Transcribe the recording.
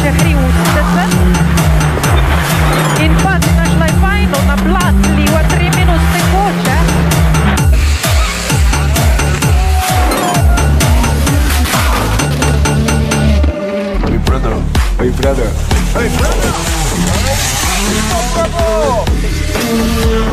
ще хрюститься. In pad našla je fajno na plat, liva 3 minut tekoče. Hey brother, hey brother, hey brother! Hey brother!